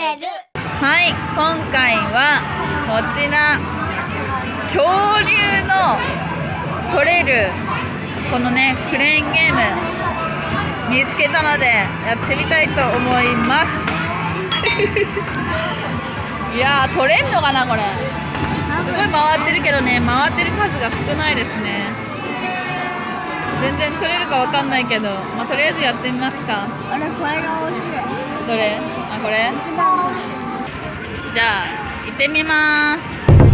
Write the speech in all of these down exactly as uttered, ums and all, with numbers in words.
はい、今回はこちら恐竜の取れるこのねクレーンゲーム見つけたのでやってみたいと思いますいやー取れんのかなこれ。すごい回ってるけどね、回ってる数が少ないですね。全然取れるかわかんないけど、まあ、とりあえずやってみますか。 あれこれが大きい。 どれ？あ、これ？じゃあ行ってみます。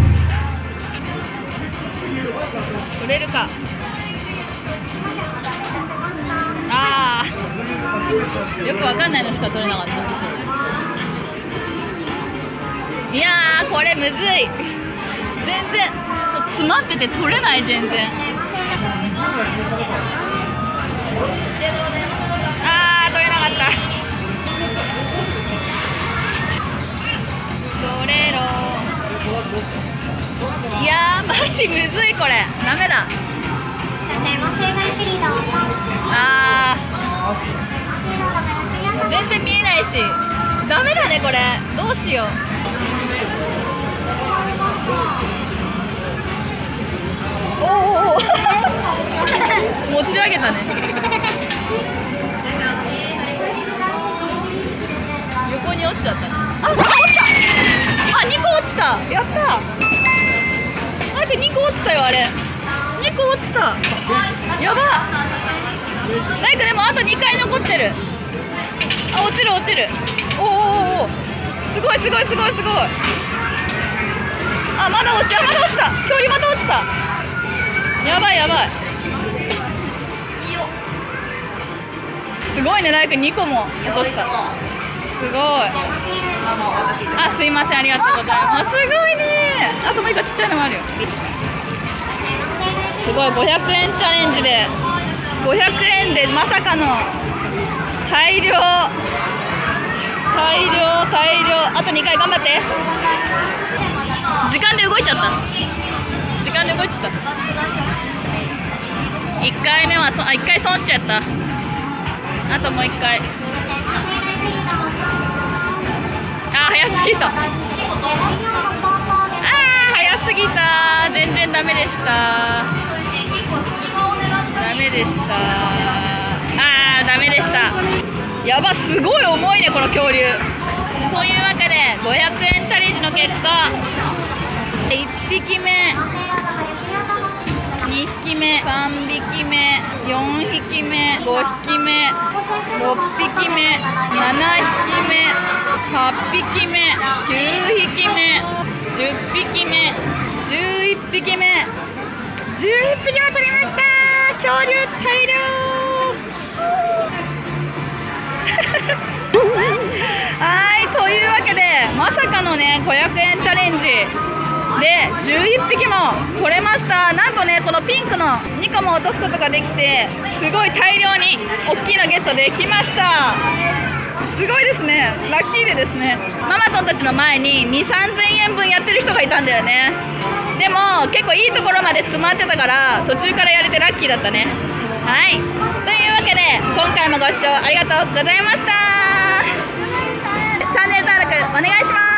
取れるか。ああ、よくわかんないのしか取れなかった。いやーこれむずい。全然そう詰まってて取れない。全然。あー取れなかった。取れろ。いやーマジむずいこれ。ダメだ。あー全然見えないしダメだねこれ。どうしよう。おお持ち上げたね。横に落ちちゃったね。あ、落ちた。あ、にこ落ちた。やった。なんかにこ落ちたよあれ。にこ落ちた。やば。なんかでもあとにかい残ってる。あ、落ちる落ちる。おおおお。すごいすごいすごいすごい。あ、まだ落ちた。まだ落ちた。恐竜また落ちた。やばいやばい。すごいね、ライクにこも落とした。すごい。あ、すいません、ありがとうございます。すごいね。あともういっこちっちゃいのもあるよ。すごい、ごひゃくえんチャレンジでごひゃくえんでまさかの大量大量大量。あとにかい頑張って。時間で動いちゃった。時間で動いちゃった。いっかいめはそあいっかい損しちゃった。あともういっかい。あー早すぎた。あー早すぎた。全然ダメでした。ダメでした。あーダメでした。やば、すごい重いねこの恐竜。というわけでごひゃくえんチャレンジの結果、いっぴきめ、にひきめ、さんびきめ、よんひきめ、ごひきめ、ろっぴきめ、ななひきめ、はっぴきめ、きゅうひきめ、じゅっぴきめ、じゅういっぴきめ、じゅういっぴきも取りました。恐竜大量はい、というわけでまさかのねごひゃくえんチャレンジでじゅういっぴきも取れました。なんとねこのピンクのにこも落とすことができて、すごい大量に大きいのゲットできました。すごいですね。ラッキーでですね、ママトンたちの前ににせんさんぜんえんぶんやってる人がいたんだよね。でも結構いいところまで詰まってたから途中からやれてラッキーだったね。はい、というわけで今回もご視聴ありがとうございました。チャンネル登録お願いします。